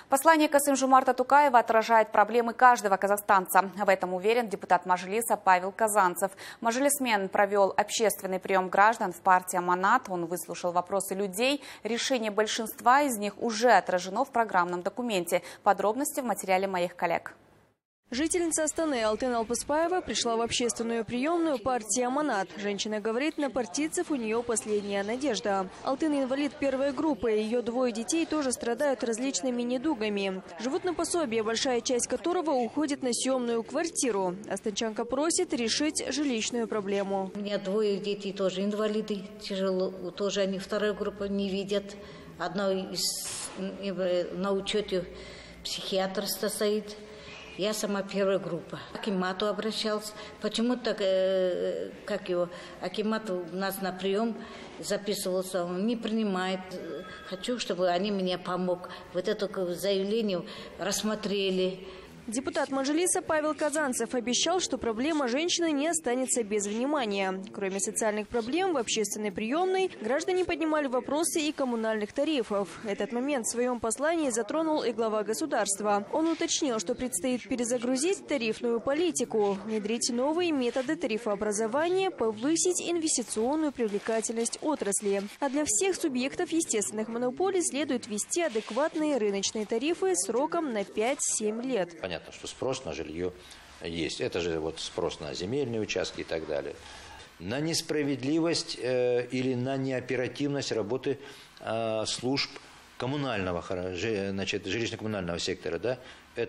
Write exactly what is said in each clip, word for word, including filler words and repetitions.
Послание Касым-Жомарта Токаева отражает проблемы каждого казахстанца. В этом уверен депутат Мажилиса Павел Казанцев. Мажилисмен провел общественный прием граждан в партии «Аманат». Он выслушал вопросы людей. Решение большинства из них уже отражено в программном документе. Подробности в материале моих коллег. Жительница Астаны Алтын Алпыспаева пришла в общественную приемную партии «Аманат». Женщина говорит, на партийцев у нее последняя надежда. Алтын инвалид первой группы, ее двое детей тоже страдают различными недугами. Живут на пособие, большая часть которого уходит на съемную квартиру. Астанчанка просит решить жилищную проблему. У меня двое детей тоже инвалиды, тяжело, тоже они второй группы не видят. Одна из, на учете психиатр стоит. Я сама первая группа. Акимату обращался. Почему-то, э, как его, Акимат у нас на прием записывался, он не принимает. Хочу, чтобы они мне помогли. Вот это заявление рассмотрели. Депутат Мажилиса Павел Казанцев обещал, что проблема женщины не останется без внимания. Кроме социальных проблем, в общественной приемной граждане поднимали вопросы и коммунальных тарифов. Этот момент в своем послании затронул и глава государства. Он уточнил, что предстоит перезагрузить тарифную политику, внедрить новые методы тарифообразования, повысить инвестиционную привлекательность отрасли. А для всех субъектов естественных монополий следует ввести адекватные рыночные тарифы сроком на пять-семь лет. Понятно, что спрос на жилье есть. Это же вот спрос на земельные участки и так далее. На несправедливость э, или на неоперативность работы э, служб коммунального, значит, жилищно-коммунального сектора. Да?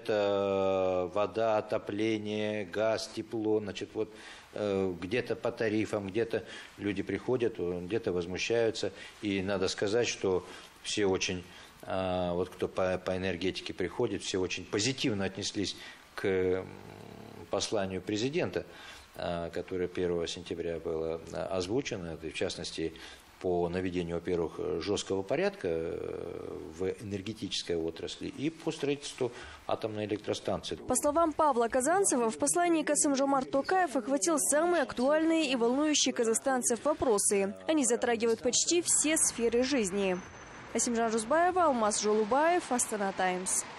Это вода, отопление, газ, тепло. Значит, вот, э, где-то по тарифам, где-то люди приходят, где-то возмущаются. И надо сказать, что все очень... Вот кто по, по энергетике приходит, все очень позитивно отнеслись к посланию президента, которое первого сентября было озвучено, и в частности по наведению, во-первых, жесткого порядка в энергетической отрасли и по строительству атомной электростанции. По словам Павла Казанцева, в послании Касым-Жомарт Токаев охватил самые актуальные и волнующие казахстанцев вопросы. Они затрагивают почти все сферы жизни. Асимжан Жузбаева, Алмаз Жолубаев, Астана Таймс.